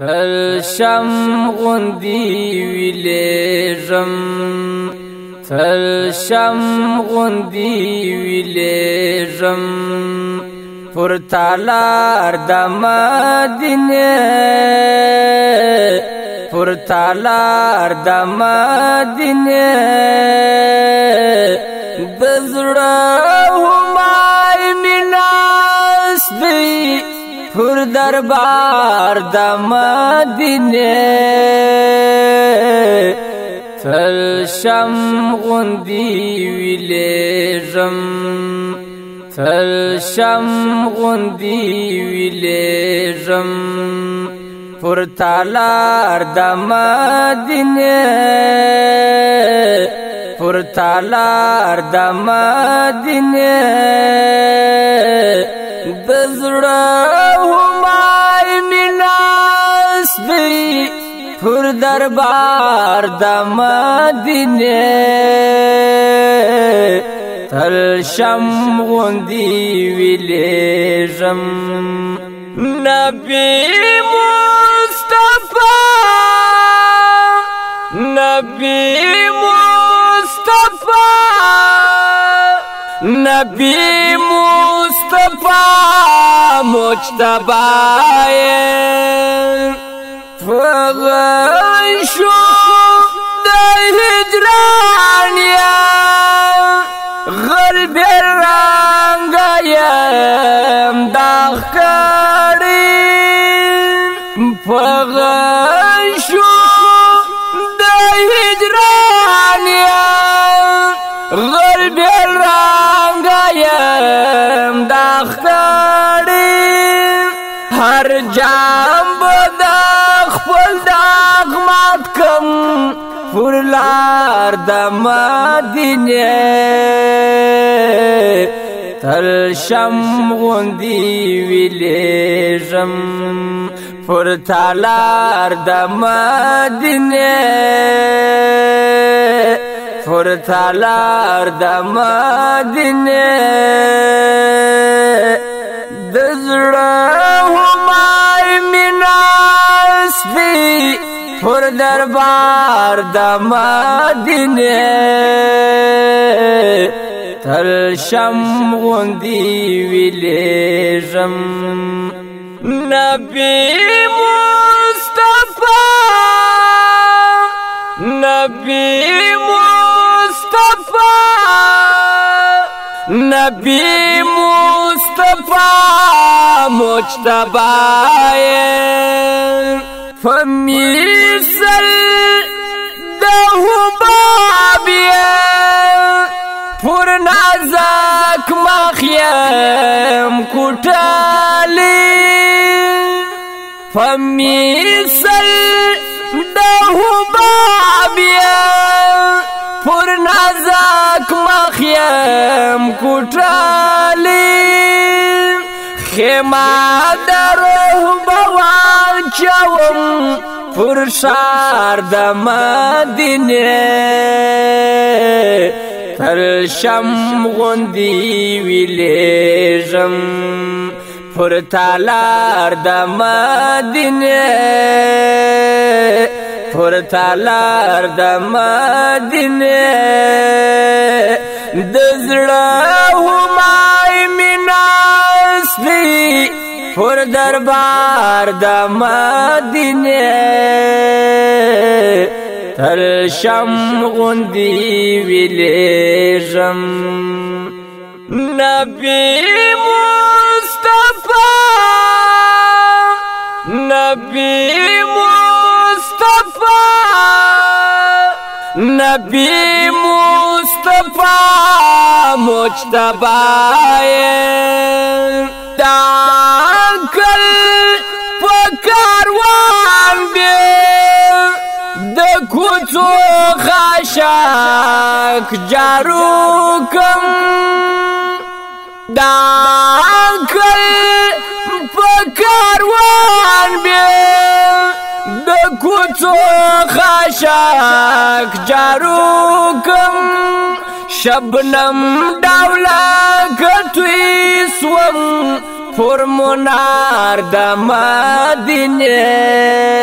تل شم غندی ویلیږم تل شم غندی ویلیږم پر تالار د مدینه پر تالار د مدینه د زړه همای میناس دی پر دربار د مدینه تل شم غندی ویلیږم تل شم غندی ویلیږم پر تالار د مدینه پر تالار د مدینه د زړه همای میناس دی پر دربار د مدینه تل شم غندی ویلیږم نبی مصطفی نبی مصطفی نبی مصطفی مجتبی فغشو د هجران یا غلب رنگایم داغ کړی فغشو د هجران یا غلب رنگایم داغ کړی هر جام د خپل داغ مات کم پر لار د مدینه تل شم غندی ویلیږم پر تالار د مدینه پر تالار د مدینه د زړه همای میناس دی پر دربار د مدینه تل شم غندی ویلیږم نبی مصطفی نبی مصطفی نبی مصطفی مجتبی فمیسل د حبابیه پر نازک مخیم کوټالی فمیسل د حبابیه پر نازک مخیم کوټالی خیمه د روح بوال چوم پر شار د مدینه تل شم غندی ویلیږم پر تالار د مدینه پر تالار د مدینه د زړه همای میناس دی پر دربار د مدینه تل شم غندی ویلیږم نبی مصطفی نبی مصطفی نبی مصطفی مجتبی داکل پکاروان بی د کوڅو خاشاک جارو کم داکل پکاروان بی د کوڅو خاشاک جارو کم شبنم ډوله کټوي سوم پر منار د مدینه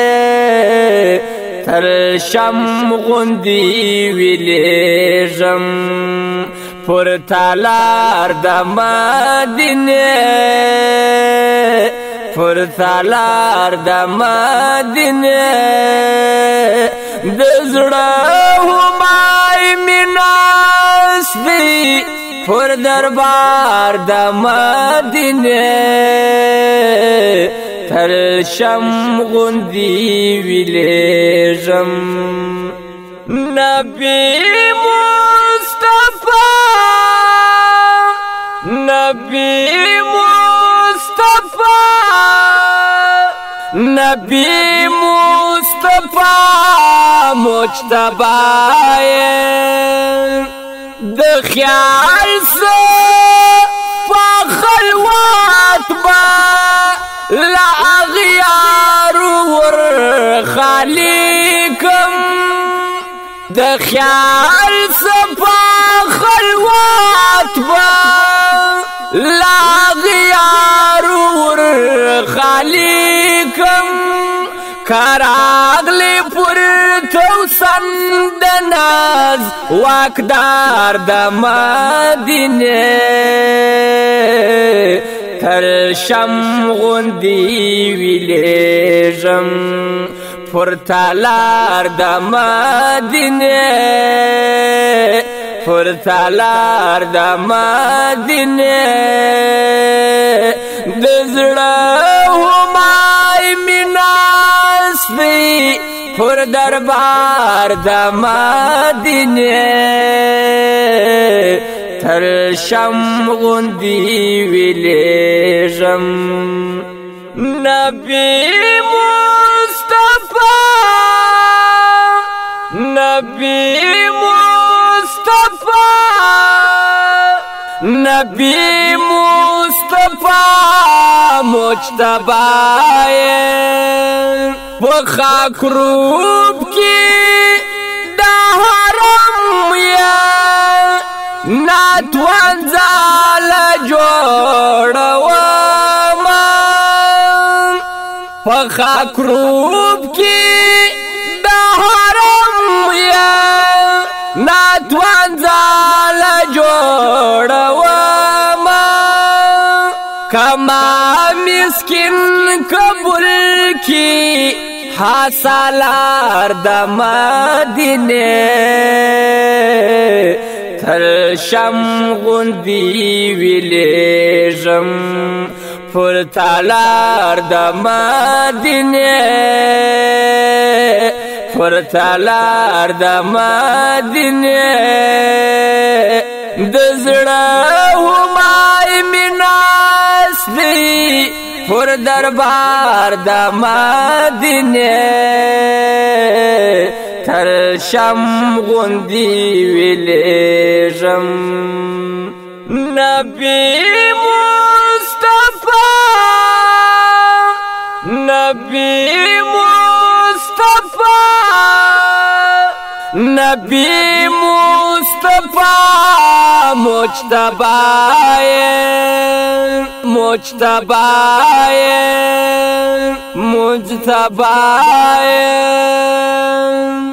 تر شم غوندی ویلیږم پر تالار د مدینه پر تالار د مدینه د زړه همای میناس دی پر دربار د مدینه تر شم غوندی ویلیږم نبی مصطفی نبی مصطفی نبی مصطفی مجتبی د خیال سے پا خلوات با لا اغیار ور خالیکم د خیال سے پا خلوات با لا اغیار ور خالیکم کراغلی پر توسن د ناز واکدار د مدینه تر شم غوندی ویلیږم پر تالار د مدینه پر تالار د مدینه د زړه همای میناس دی پر دربار د مدینه تر شم غوندی ویلیږم نبی مصطفی نبی مصطفی نبی مصطفی مجتبی وخاک روب کی دا حرم یا ناتوان زال جوڑوما وخاک روب کی دا حرم یا ناتوان زال جوڑوما کما مسکن قبول کی حاصلار د مدینه تر شم غوندی ویلیږم پر تالار د مدینه پر تالار د مدینه د زړه همای میناس دی پر دربار د مدینه تر شم غوندی ویلیږم نبی مصطفی نبی مصطفی نبی مصطفی مجتبی مجتبی مجتبی